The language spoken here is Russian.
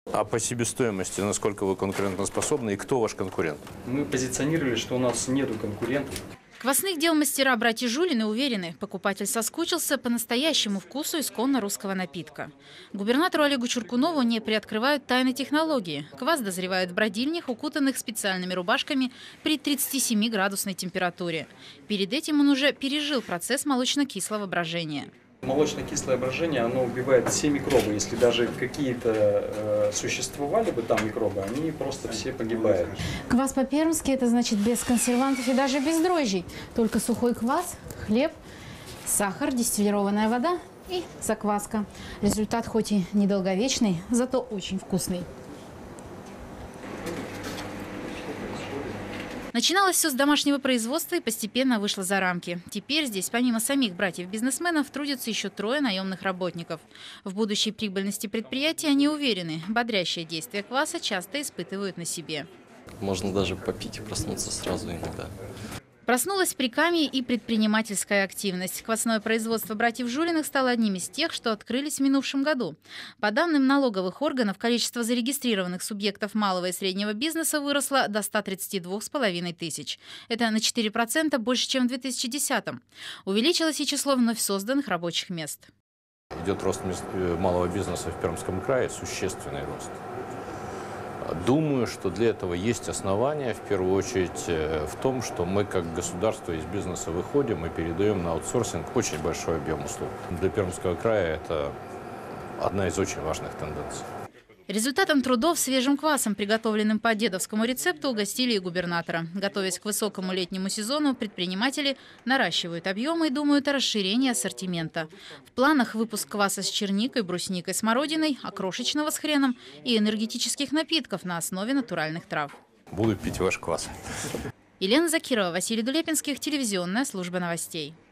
А по себестоимости, насколько вы конкурентоспособны и кто ваш конкурент? Мы позиционировали, что у нас нету конкурентов. Квасных дел мастера братья Жулины уверены, покупатель соскучился по настоящему вкусу исконно русского напитка. Губернатору Олегу Чуркунову не приоткрывают тайны технологии. Квас дозревает в бродильнях, укутанных специальными рубашками при 37-градусной температуре. Перед этим он уже пережил процесс молочно-кислого брожения. Молочно-кислое брожение, оно убивает все микробы. Если даже какие-то существовали бы там микробы, они просто все погибают. Квас по-пермски – это значит без консервантов и даже без дрожжей. Только сухой квас, хлеб, сахар, дистиллированная вода и закваска. Результат хоть и недолговечный, зато очень вкусный. Начиналось все с домашнего производства и постепенно вышло за рамки. Теперь здесь, помимо самих братьев-бизнесменов, трудятся еще 3 наемных работников. В будущей прибыльности предприятия они уверены. Бодрящее действие кваса часто испытывают на себе. Можно даже попить и проснуться сразу иногда. Проснулась при Каме и предпринимательская активность. Квасное производство братьев Жулиных стало одним из тех, что открылись в минувшем году. По данным налоговых органов, количество зарегистрированных субъектов малого и среднего бизнеса выросло до 132,5 тысяч. Это на 4% больше, чем в 2010-м. Увеличилось и число вновь созданных рабочих мест. Идет рост малого бизнеса в Пермском крае, существенный рост. Думаю, что для этого есть основания, в первую очередь, в том, что мы как государство из бизнеса выходим и передаем на аутсорсинг очень большой объем услуг. Для Пермского края это одна из очень важных тенденций. Результатом трудов свежим квасом, приготовленным по дедовскому рецепту, угостили и губернатора. Готовясь к высокому летнему сезону, предприниматели наращивают объемы и думают о расширении ассортимента. В планах выпуск кваса с черникой, брусникой, смородиной, окрошечного с хреном и энергетических напитков на основе натуральных трав. Буду пить ваш квас. Елена Закирова, Василий Дулепинских, телевизионная служба новостей.